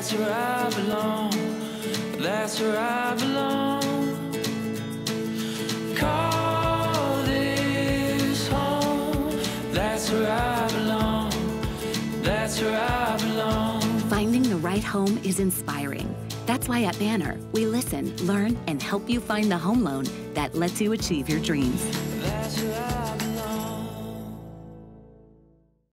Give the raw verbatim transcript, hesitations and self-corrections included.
That's where I belong. That's where I belong. Call this home. That's where I belong. That's where I belong. Finding the right home is inspiring. That's why at Banner, we listen, learn, and help you find the home loan that lets you achieve your dreams. That's where I